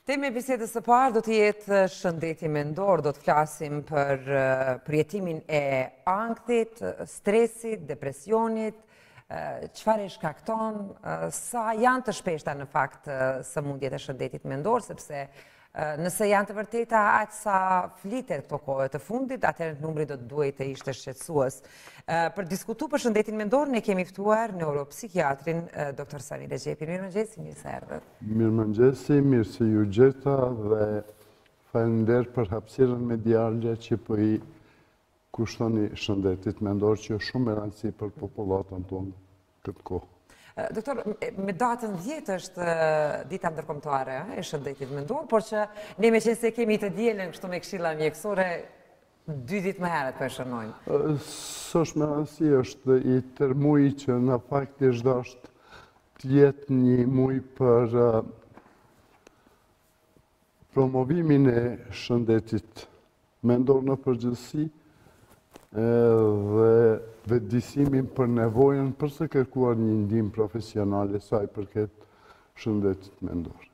Teme e bisedës së parë do të jetë shëndeti mendor, do të flasim për përjetimin e ankthit, stresit, depresionit, çfarë e shkakton, sa janë të shpeshta në fakt sëmundjet e shëndetit mendor, sepse nëse janë të vërteta aq sa flitet këto kohë të fundit, atëherë numri do të duhet të ishte shqetësues. Për diskutu për shëndetin mendor, ne kemi ftuar neuropsikiatrin dr. Sami Recepin. Mirëmëngjes, mirë se erdhët. Mirëmëngjes, mirë se ju gjeta dhe faleminderit për hapësirën mediale që po I kushtoni shëndetit mendor që është shumë e rëndësishme për popullatën tonë këtë kohë. Doktor, me datën 10 është dita ndërkombëtare e shëndetit mendor, por që ne me qenë se kemi të dielën kështu me këshilla mjekësore, 2 ditë më herët po e shënojmë. S'është me rëndësi, është I tër muaj që në faktikisht është të jetë një muaj për promovimin e shëndetit mendor në përgjithësi dhe vetëdijsimin për nevojën për të kërkuar një ndihmë profesionale sa I përket shëndetit mendor.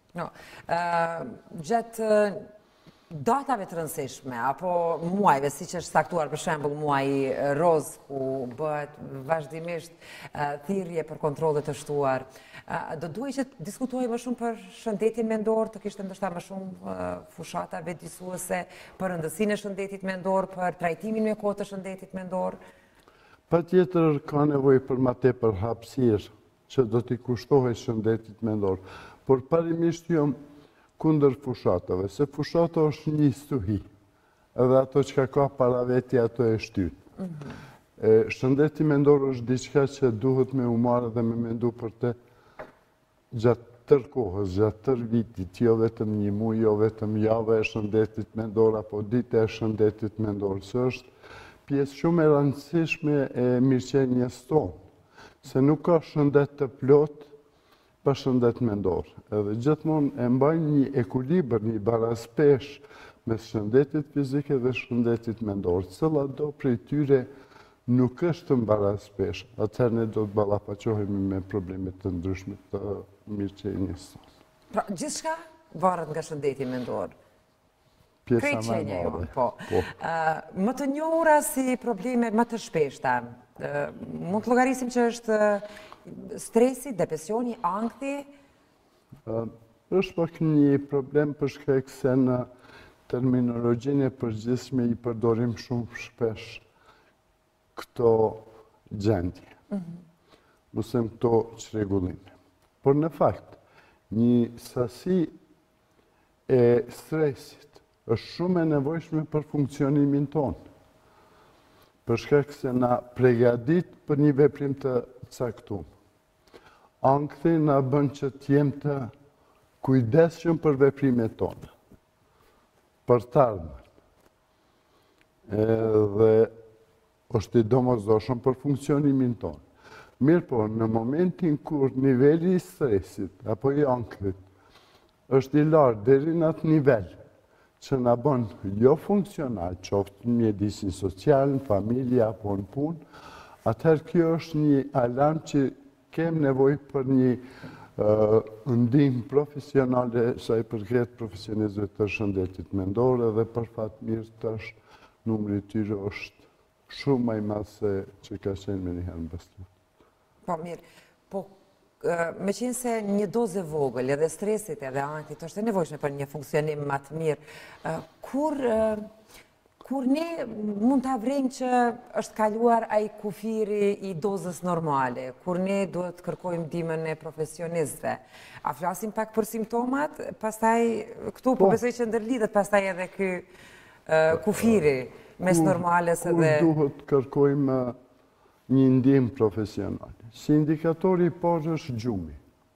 Gjatë datave të rëndësishme apo muajve, siç është saktuar për shembull muaji roz, ku bëhet vazhdimisht thirrje për kontrolle të shtuar, do duhet që të diskutojmë më shumë për shëndetin mendor, të kishte ndoshta më shumë fushata vetëdijsuese për rëndësinë e shëndetit mendor, për trajtimin me kohë të shëndetit mendor. Patjetër ka nevojë për më tepër hapësirë që do t'i kushtohet shëndetit mendor, por parimisht jo kundër fushatave, se fushata është një stuhi, edhe ato që ka para veti ato e shtyt. Shëndeti mendor është diçka që duhet me u marrë dhe me mendu për te gjatë tër kohës, gjatë tër vitit, jo vetëm një muaj, jo vetëm java e shëndetit mendor, apo dite e shëndetit mendor, së është pjesë shumë e rëndësishme e mirëqenjes tonë, se nuk ka shëndet të plot për shëndet mendor. Edhe gjithmonë e mbajnë një ekuilibër, një baraspesh mes shëndetit fizike dhe shëndetit mendor. Cilla do prej tyre nuk është në baraspesh, atëherë ne do të ballafaqohemi me probleme të ndryshme të mirëqenjes. Pra, gjithçka varet nga shëndeti mendor. Pjesa më e madhe. Po. Më të njohura si probleme më të shpeshta, mund të llogarisim që është stresi, depresioni, ankthi? Është pak një problem për shkak se në terminologjinë e përgjithshme I përdorim shumë shpesh këto gjendje. Ose këto çrregullime. Por në fakt, një sasi e stresit është shumë e nevojshme për funksionimin tonë. Për shkak se na përgatit për një veprim të caktuar. Ankthi na bën që të jem të kujdesshëm për veprimet tona, për të ardhmen. Dhe është I domosdoshëm për funksionimin tonë. Mirë po, në momentin kur niveli I stresit apo I ankthit është I lartë deri në atë nivel që na bën jo funksional, qoftë në mjedisin social, në familje apo në punë, atëherë kjo është një alarm që kem nevojë për një ndihmë profesionale sa I përket profesionistëve të shëndetit mendor, dhe për fat mirë tash numri I tyre është shumë më I madh se që ka qenë menjëherë në pastë. Po mirë, po me qenë se një dozë e vogël edhe stresit edhe ankthit është e nevojshme për një funksionim më të mirë, kur ne mund të avrejmë që është kaluar ai kufiri I dozës normale, kur ne duhet të kërkojmë ndihmën e profesionistëve. A flasim pak për simptomat, pastaj këtu po besoj që ndërlidhet pastaj edhe ky kufiri mes normales edhe... Kur duhet të kërkojmë një ndihmë profesionale. Si indikatori I parë është gjumi.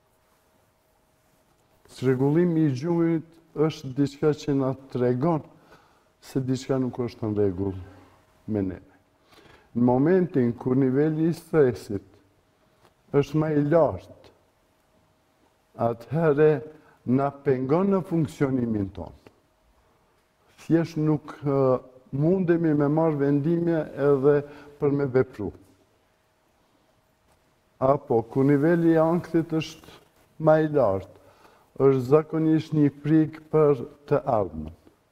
Çrregullimi I gjumit është diçka që na tregon se diçka nuk është në rregull me neve. Në momentin kur niveli I stresit është më I lartë, atëherë na pengon në funksionimin tonë. Thjesht nuk mundemi me marrë vendime edhe për me vepru. Apo, ku niveli I ankthit është më I lartë, është zakonisht një frikë për të ardhmen.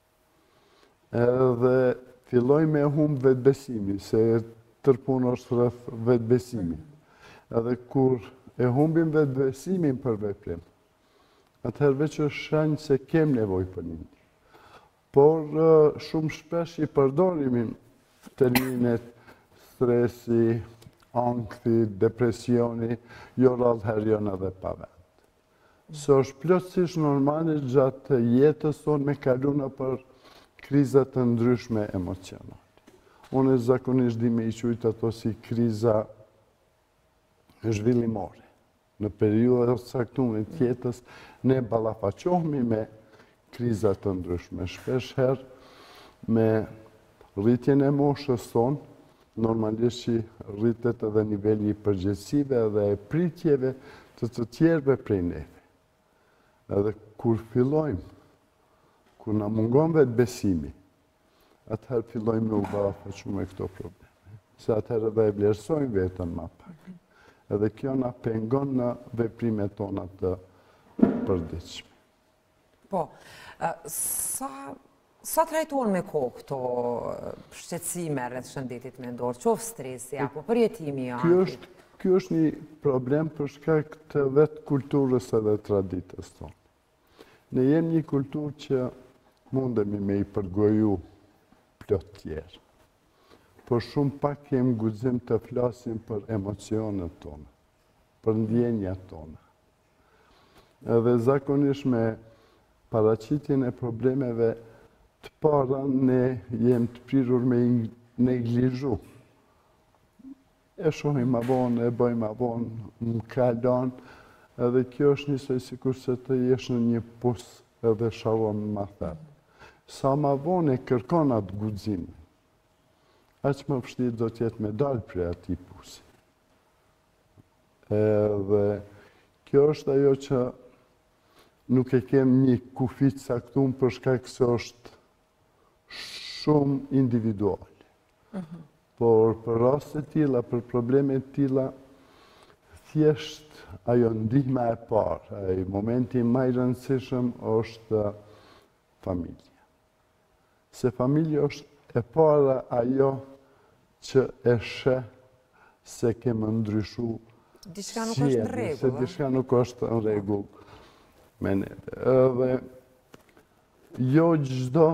Edhe filloj me humbë vetëbesimi, se tërpun është rreth vetëbesimi. Edhe kur e humbim vetëbesimin për veprim, atëherë veç është shenjë se kem nevojë për një. Por shumë shpesh i përdorimin terminet stresi, ankthi, depresioni, jo rallëherë janë edhe pa vend. Së është plotësisht normale gjatë jetës tonë me kaluna për krizat të ndryshme emocionale. Unë zakonisht di me i qujtë ato si kriza zhvillimore. Në periudhë të caktuara të jetës ne ballafaqohemi me krizat të ndryshme. Shpesh herë me rritjen e moshës tonë, normalisht që rritet edhe niveli i përgjegjësive dhe e pritjeve të tjerëve prej neve. Edhe kur fillojmë, kur na mungon vetëbesimi, atëherë fillojmë me u ballafaqu me këto probleme. Se atëherë edhe e vlerësojmë veten më pak. Edhe kjo na pengon në veprimet tona të përditshme. Po, sa trajtohen me kohë këto shqetësime rreth shëndetit mendor, qoftë stresi apo përjetimi i ankthit? Ky është një problem për shkak të vetë kulturës edhe traditës tonë. Ne jemi një kulturë që mundemi me i përgoju plot tjerë. Por shumë pak kemi guxim të flasim për emocionet tona, për ndjenjat tona. Edhe zakonisht me paraqitjen e problemeve të para ne jemi të prirur me neglizhu. E shohim ma vonë, e bëjmë ma vonë, më kalon, edhe kjo është njësoj sikur se të jesh në një pus edhe shalon ma thepë. Sa ma vonë e kërkon atë guximin, aq më vështirë do t'jetë me dalë prej atij pusi. Edhe kjo është ajo që nuk e kem një kufi të caktuar për shkak se është shumë individual. Por për raste të tilla, për probleme të tilla, thjesht ajo ndihma e parë, ai momenti më i rëndësishëm është familja. Se familja është e para ajo që e sheh se kemë ndryshu diçka nuk është në rregull, se diçka nuk është në rregull me ne. Edhe jo çdo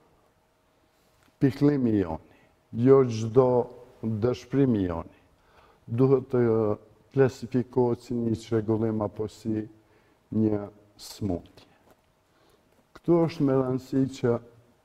piklimi joni, jo çdo dëshpërim joni duhet të klasifikohet si një çrregullim apo si një smundje. Këtu është me rëndësi që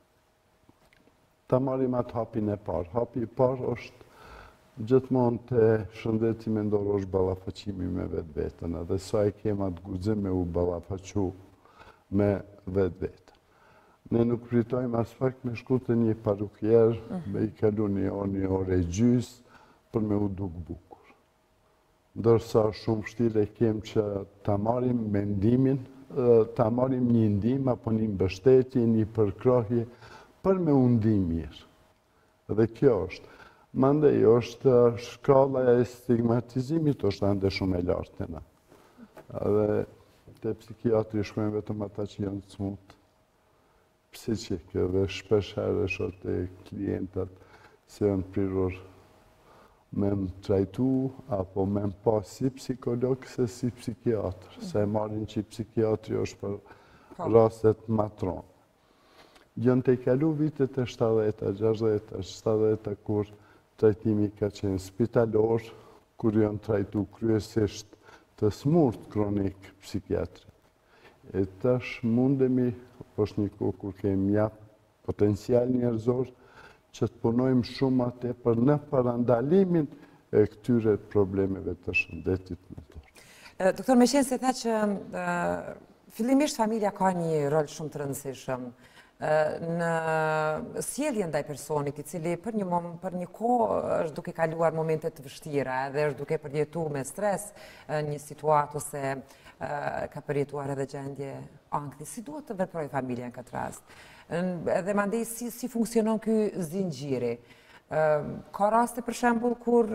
ta marrim atë hapin e parë. Hapi i parë është gjithmonë të shëndeti mendor është ballafaqimi me vetveten, edhe sa e kem atë guxim me u ballafaqu me vetveten. Ne nuk pritojmë as pak me shku te një parukier, me i kalu një orë e gjys për me u duk bukur. Ndërsa shumë vështirë e kem që ta marrim mendimin, ta marrim një ndihmë apo një mbështetje, një përkrahje për me u ndi mirë. Dhe kjo është. Mandej është shkalla e stigmatizimit është ende shumë e lartë të na. Dhe te psikiatri shkojnë vetëm ata që janë smut psiqike dhe shpesh herë shoh te klientat se janë prirur me më trajtu apo me më pa si psikolog se si psikiatr. Se marrin që psikiatri është për rastet matron. Janë të kalu vitet e 70-a, 60-a, 70-a kur trajtimi ka qenë spitalor, kur janë trajtu kryesisht të smurt kronik psikiatri. E tash mundemi, është një kohë kur kemi mjaft potencial njerëzor, që të punojmë shumë atë për në parandalimin e këtyre problemeve të shëndetit mendor. Doktor, me qenë se tha që fillimisht familja ka një rol shumë të rëndësishëm në sjelljen ndaj personit i cili për një kohë është duke kaluar momente të vështira dhe është duke përjetuar me stres një situatë ose ka përjetuar edhe gjendje ankthi. Si duhet të veprojë familja në këtë rast? Edhe mandej si funksionon ky zinxhiri? Ka raste për shembull kur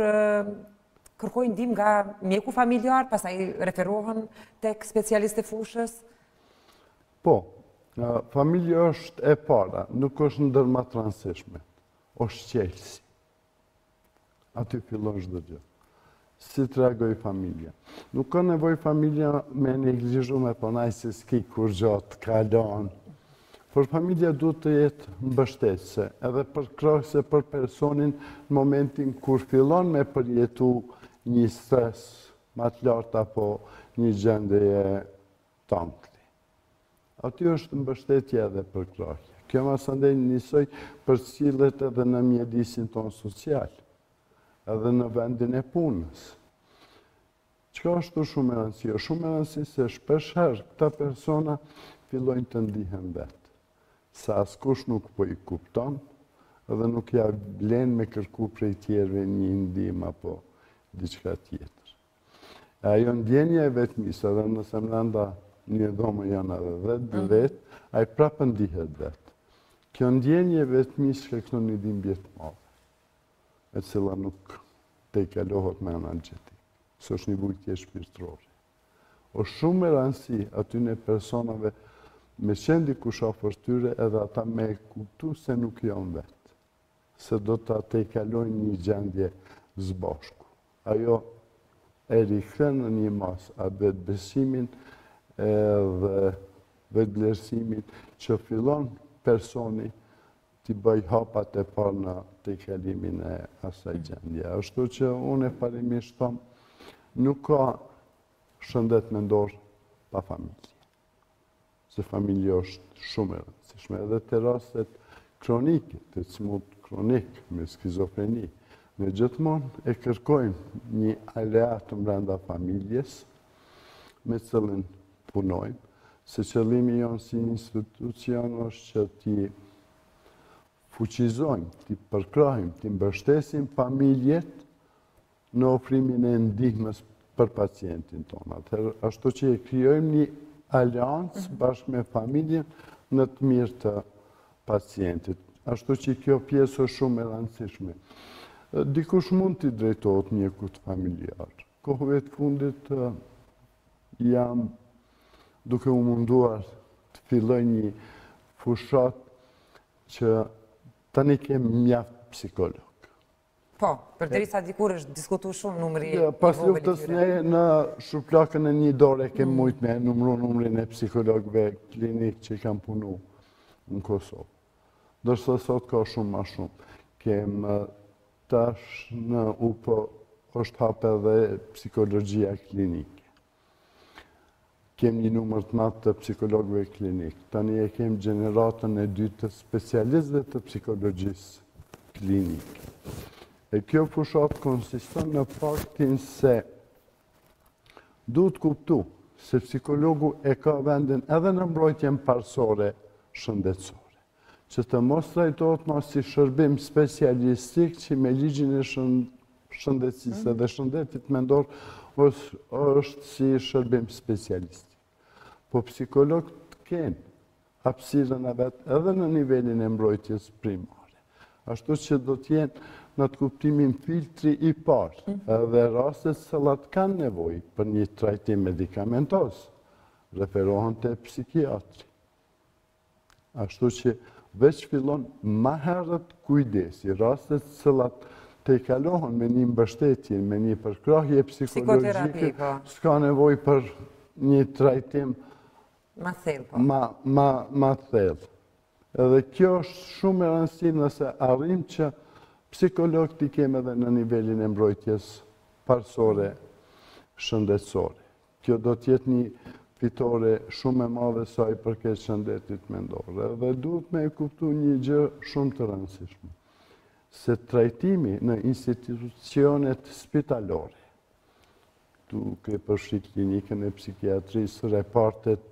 kërkojnë ndihmë nga mjeku familjar, pastaj referohen tek specialistë e fushës? Po, familja është e para, nuk është ndër të rëndësishme, është qelsi. Aty fillon çdo gjë. Si të reagoj familja. Nuk ka nevoj familja me neglizhu me ponaj se s'ki kur gjatë, kalon. Por familja duhet të jetë mbështetëse, edhe për krahëse për personin në momentin kur fillon me përjetu një stres ma të lartë apo një gjendje tankli. Aty është mbështetje edhe për krahje. Kjo ma së ndaj njësoj për cilët edhe në mjedisin tonë social, edhe në vendin e punës. Qka është shumë e rëndësi? Shumë e rëndësi se shpesh herë këta persona fillojnë të ndihen vetë. Sa askush nuk po i kupton, edhe nuk ja blen me kërku prej tjerëve një ndim apo diçka tjetër. Ajo ndjenja e vetmisë, edhe nëse mrenda një dhomë janë edhe vetë, a i prapë ndihet vetë. Kjo ndjenje e vetmisë shkakton një dhimbje të madhe, e cila nuk te i kalohet me analgjetik. Së është një vujtje shpirtërore. O shumë e rëndësi aty në personave me qendi ku shafër tyre edhe ata me kuptu se nuk janë vetë, se do të te i kalojnë një gjendje zbashku. Ajo e rikëthen në një mas atë vetë besimin dhe vetë vlerësimin që fillon personi t'i bëj hapat e parë në të i kalimin e asaj gjendje. Ashtu që unë e parimisht thomë, nuk ka shëndet mendor pa familje. Se familje është shumë e rëndësishme. Edhe të rastet kronike, të smut kronik me skizofreni, ne gjithmonë e kërkojmë një aleat brenda familjes me cilën punojmë, se qëllimi jonë si institucion është që ti fuqizojmë, ti përkrahim, ti mbështesim familjet në ofrimin e ndihmës për pacientin tonë. Atëherë, ashtu që e krijojmë një aleancë bashkë me familjen në të mirë të pacientit. Ashtu që kjo pjesë është shumë e rëndësishme. Dikush mund t'i drejtohet mjekut familjar. Kohëve të fundit jam duke u munduar të filloj një fushat që tani kemë mjaft psikolog. Po, përderisa dikur është diskutu shumë numri i Pas luftës ne në shuplakën e një dore kemë mujtë me numru numrin e psikologëve klinik që kam punu në Kosovë. Dërsa sot ka shumë ma shumë. Kemë tash në UPO është hapë edhe psikologjia klinike. Kemë një numër të madh të psikologëve klinik. Tani e kemë gjeneratën e dytë të specialistëve të psikologjisë klinike. E kjo fushat konsiston në faktin se duhet kuptu se psikologu e ka vendin edhe në mbrojtjen parësore shëndetësore, që të mos trajtohet më si shërbim specialistik që me ligjin e shëndetësisë dhe shëndetit mendor është si shërbim specialistik. Po psikologët kenë hapësirën e vetë edhe në nivelin e mbrojtjes primare. Ashtu që do t'jenë në të kuptimin filtri i parë, edhe rastet cilat kanë nevojë për një trajtim medikamentos, referohen të psikiatri. Ashtu që veç fillon ma herët kujdesi, rastet cilat të i kalohen me një mbështetje, me një përkrahje psikologjike, s'ka nevojë për një trajtim ma thellë. Ma thellë. Edhe kjo është shumë e rëndësishme nëse arrim që psikolog t'i kemë edhe në nivelin e mbrojtjes parësore shëndetësore. Kjo do t'jetë një fitore shumë e madhe sa i përket shëndetit mendor. Dhe duhet me e kuptu një gjë shumë të rëndësishme. Se trajtimi në institucionet spitalore, duke përfshi klinikën e psikiatrisë, repartet,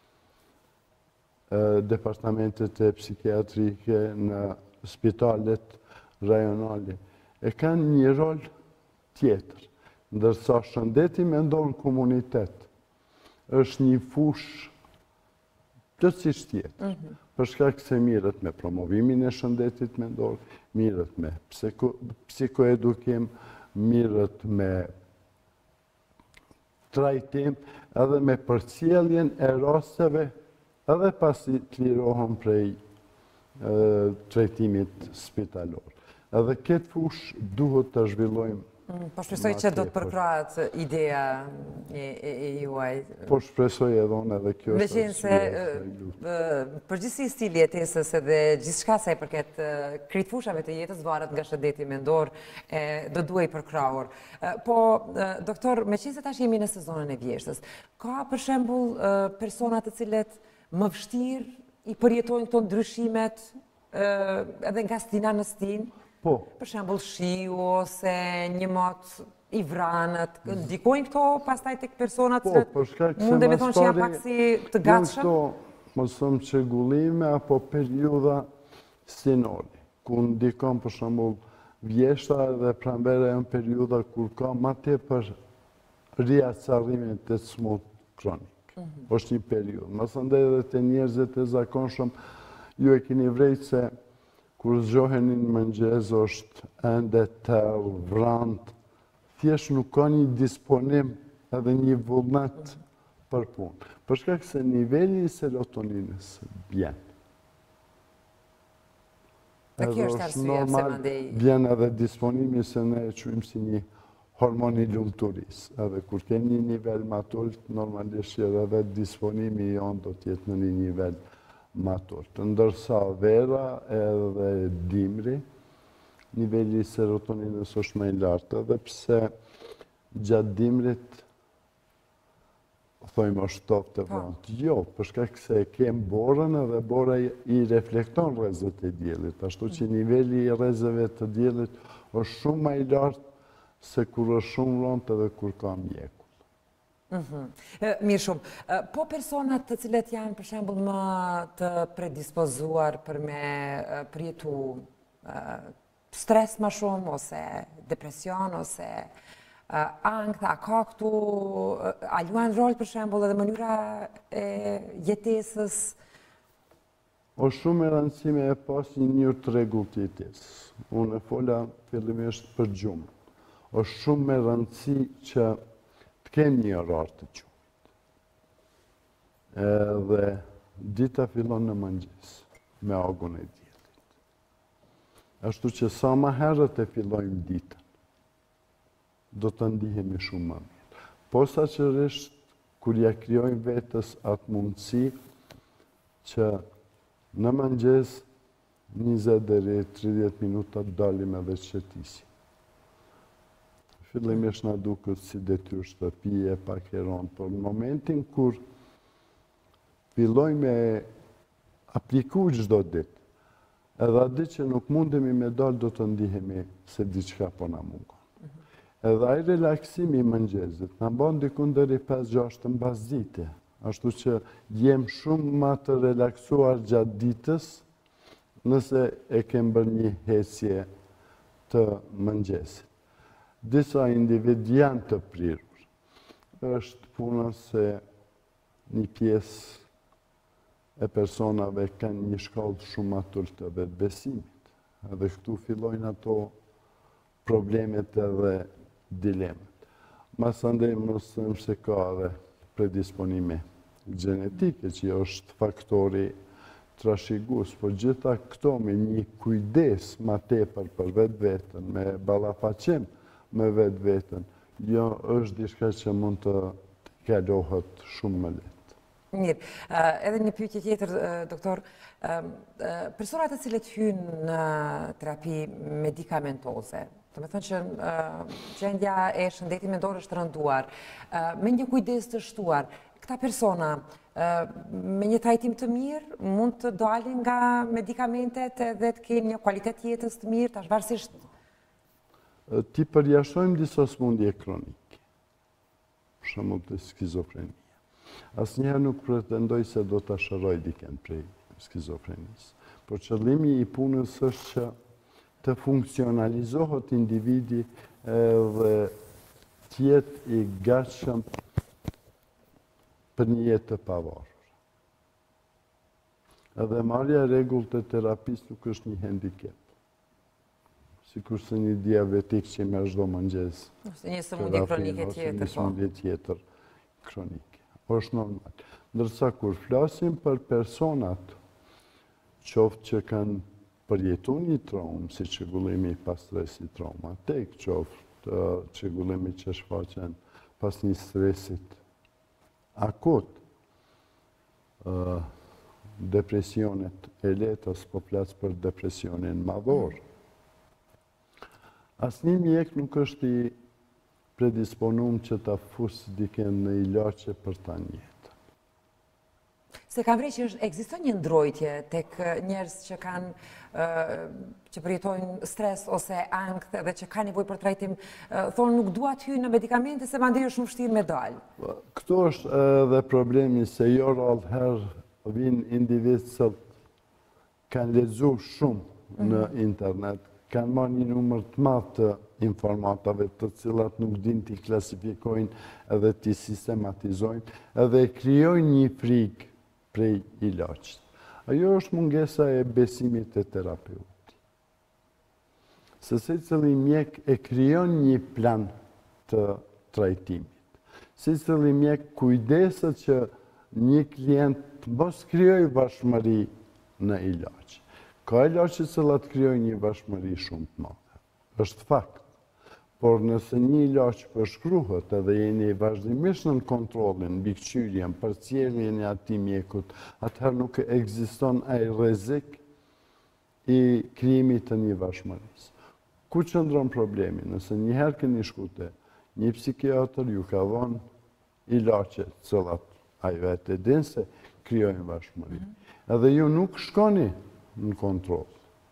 departamentet e psikiatrike në spitalet rajonale, e kanë një rol tjetër, ndërsa shëndeti mendor në komunitet është një fush plotësisht tjetër. Për shkak se mirët me promovimin e shëndetit mendor, mirët me psikoedukim, mirët me trajtim, edhe me përcjelljen e rasteve edhe pasi të lirohen prej trajtimit spitalor. Edhe këtë fush duhet të zhvillojmë. Po shpresoj që do të përkrahet ideja e juaj. Po shpresoj edhe unë edhe kjo. Me qenë se përgjithësi stili i jetesës edhe gjithçka sa i përket kritfushave të jetës varet nga shëndeti mendor do duhej përkrahur. Po doktor, me qenë se tash jemi në sezonën e vjeshtës, ka për shembull persona të cilët më vështirë i përjetojnë këto ndryshimet edhe nga stina në stinë? Po. Për shembull shiu ose një mot i vranët, ndikojnë këto pastaj tek personat që mund me thonë që janë pak si të gatshëm? Janë këto, më thëmë çrregullime apo periudha stinore, ku ndikon për shembull vjeshta dhe pranvera janë periudha kur ka ma tepër riacarrimin të smut kronik. Është një periudhë. Mësandej edhe të njerëzit e zakonshëm, ju e keni vrejtë se kur zgjoheni në mëngjes është ende tërë, vrant, thjesht nuk ka një disponim edhe një vullnet për punë. Për shkak se niveli i serotoninës bjen. Kjo është arsyeja pse mandej bjen edhe disponimi se ne e quajmë si një hormon i lumturisë. Edhe kur ke një nivel më të ulët, normalisht edhe disponimi jonë do të jetë në një nivel më të ulët. Ndërsa vera edhe dimri, niveli i serotoninës është më i lartë, edhe pse gjatë dimrit thojmë është top të vrant. Jo, për shkak se kem borën edhe bora i reflekton rrezet e diellit, ashtu që niveli i rrezeve të diellit është shumë më i lartë se kur është shumë vrant edhe kur ka mjeku. Mirë shumë. Po personat të cilët janë për shembull më të predispozuar për me përjetu stres më shumë, ose depresion, ose ankth, a ka këtu, a luajnë rol për shembull edhe mënyra e jetesës? Është shumë e rëndësishme e pas një rregull të jetesës. Unë e fola fillimisht për gjumë. Është shumë e rëndësi që kem një orar të qumit. Edhe dita fillon në mëngjes, me agun e diellit. Ashtu që sa më herët e fillojmë ditën, do të ndihemi shumë më mirë. Posaçërisht, kur ja krijojmë vetës atë mundësi që në mëngjes 20 deri 30 minuta dalim edhe qëtisim. Fillimisht na duket si detyrë shtëpie, pak heron, por në momentin kur filloj me apliku çdo ditë, edhe atë që nuk mundemi me dalë, do të ndihemi se diçka po na mungon. Edhe ai relaksimi i mëngjesit na bën diku deri 5-6 mbasdite, ashtu që jem shumë më të relaksuar gjatë ditës nëse e kem bërë një hecje të mëngjesit. Disa individ janë të prirur. Është puna se një pjesë e personave kanë një shkallë shumë të ulët të vetbesimit. Edhe këtu fillojnë ato problemet edhe dilemat. Masandej mos them se ka edhe predisponime gjenetike, që është faktori trashëgues, por gjitha këto me një kujdes më tepër për vetveten, me ballafaqim me vetveten, jo është diçka që mund të kalohet shumë më lehtë. Mirë, edhe një pyetje tjetër, doktor, personat të cilët hynë në terapi medikamentoze, do të thënë që gjendja e shëndetit mendor është rënduar, me një kujdes të shtuar, këta persona me një trajtim të mirë mund të dalin nga medikamentet dhe të kenë një kualitet jetës të mirë, tash varësisht ti përjashtojmë disa smundje kronike, për shembull të skizofrenia. Asnjëherë nuk pretendoj se do ta shëroj dikën prej skizofrenisë, por qëllimi i punës është që të funksionalizohet individi dhe të jetë i gatshëm për një jetë të pavarur. Edhe marrja e rregullt të terapisë nuk është një handicap. Sikur se një diabetik që merr çdo mëngjes. Ose një sëmundje kronike tjetër. Një sëmundje tjetër kronike. është normal. Ndërsa kur flasim për personat, qoftë që kanë përjetu një traumë, si çrregullimi pas stresit traumatik, qoftë çrregullimi që shfaqen pas një stresit akut, depresionet e lehta, s'po flas për depresionin madhor. Asnjë mjek nuk është i predisponuar që ta fusë dikën në ilaçe për ta njëjtën. Se kam vrej që ekziston një ndrojtje tek njerëz që kanë që përjetojnë stres ose ankth dhe që kanë nevojë për trajtim, thonë nuk dua të hyj në medikamente se mandej është shumë vështirë me dalë. Këto është edhe problemi se jo rrallëherë vinë individ që kanë lexuar shumë në internet, kanë marrë një numër të madh të informatave të cilat nuk din t'i klasifikojnë edhe t'i sistematizojnë edhe krijojnë një frikë prej ilaçit. Ajo është mungesa e besimit të terapeutit. Se secili mjek e krijon një plan të trajtimit. Secili mjek kujdeset që një klient mos krijojë vashmëri në ilaç. Ka ilaçe që krijojnë një vashmëri shumë të madhe. Është fakt. Por nëse një ilaç përshkruhet edhe jeni vazhdimisht në kontrollin, mbikëqyrjen, përcjelljen e atij mjekut, atëherë nuk ekziston ai rrezik i krijimit të një vashmërisë. Ku qëndron problemi? Nëse një herë keni shku te një psikiatër, ju ka dhënë ilaçe të cilat ai vetë din se krijojnë vashmëri. Edhe ju nuk shkoni në kontroll.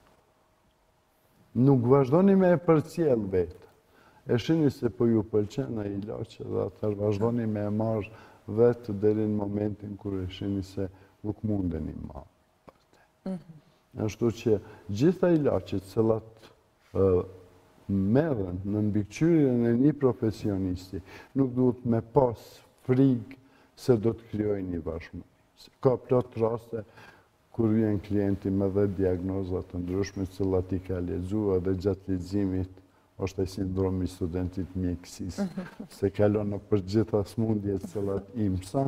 Nuk vazhdoni me e përcjell vetë. E shini se po ju pëlqen ai ilaçe dhe atëherë vazhdoni me e marrë vetë deri në momentin kur e shini se nuk mundeni më. Ashtu që gjitha ilaçet cilat merren në mbikëqyrjen e një profesionisti nuk duhet me pas frikë se do të krijojnë një vashmëri. Ka plot raste kur vjen klienti me dhe diagnoza të ndryshme të cilat i ka lexuar dhe gjatë leximit është ai sindromi i studentit mjekësisë, se kalon në për gjitha smundjet cilat i mëson,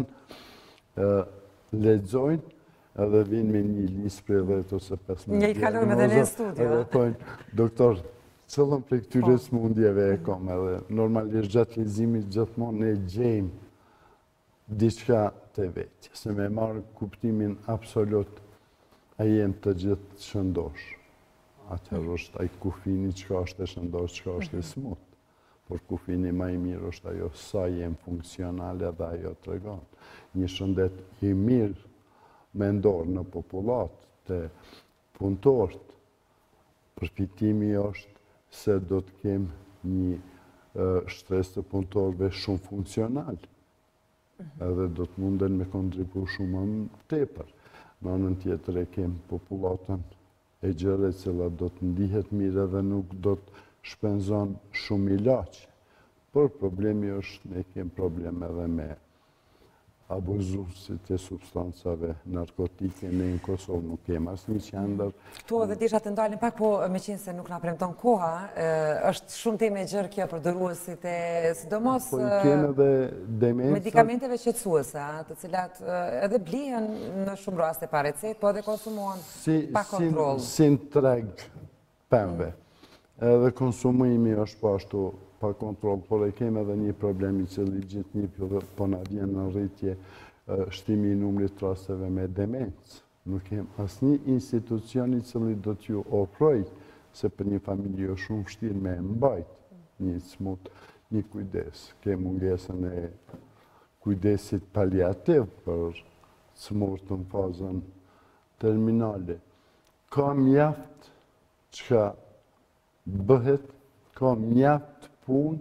lexojnë edhe vinë me një listë për 10 ose 15 Një i kalojmë edhe në studio. Edhe thonë, doktor, cëllën për këtyre smundjeve e kom, edhe normalisht gjatë leximit gjithmonë ne gjejmë diçka të vetë, se me marrë kuptimin absolut a jem të gjithë shëndosh. Atëherë është ai kufini çka është e shëndosh, çka është e smut. Por kufini më i mirë është ajo sa jem funksionale dhe ajo tregon. Një shëndet i mirë mendor në popullat të punëtorët, përfitimi është se do të kem një shtresë të punëtorëve shumë funksional. Edhe do të munden me kontribu shumë më tepër. Në anën tjetër e kem popullatën e gjëre cila do të ndihet mirë dhe nuk do të shpenzon shumë ilaçe. Por problemi është ne kem probleme edhe me abuzuesit e substancave narkotike, ne në Kosovë nuk kem asnjë qendër. Ktu edhe disha të ndalin pak, po meqense nuk na premton koha, është shumë temë e gjerë kjo për dëruesit e sidomos Po kem edhe demenca. Medikamenteve qetësuese, të cilat edhe blihen në shumë raste pa recetë, po edhe konsumohen pa kontroll. Si në treg pemëve. Edhe konsumimi është po ashtu pa kontroll, por e kem edhe një problem i cili gjithë një po na vjen në rritje shtimi i numrit rasteve me demencë. Nuk kem asnjë institucion i cili do t'ju ofroj se për një familje është shumë vështirë me mbajt një smut, një kujdes. Ke mungesën e kujdesit paliativ për smurt në fazën terminale. Ka mjaft çka bëhet, ka mjaft punë,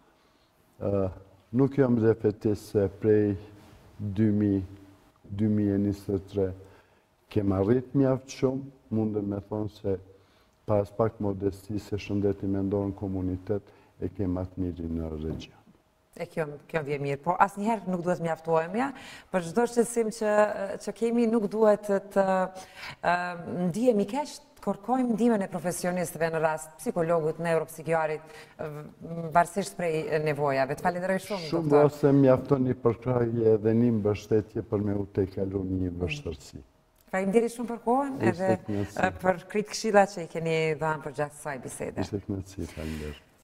nuk jam defetist se prej 2023 kem arrit mjaft shumë, mundem me thonë se pas pak modestisë e shëndeti mendor në komunitet e kem atë miri në region. E kjo vje mirë, po asnjëherë nuk duhet mjaftohemi, ja, për çdo shqetësim që kemi nuk duhet të ndihemi keq, kërkojmë ndihmën e profesionistëve në rast psikologut, neuropsikiatrit, varësisht prej nevojave. Të falenderoj shumë, doktor. Shumë ose mjafton një përkrahje dhe një mbështetje për me u tejkalu një vështërsi. Faleminderit shumë për kohën edhe për kritikëshillat që i keni dhënë përgjatë kësaj bisede. Ishte kënaqësi, faleminderit.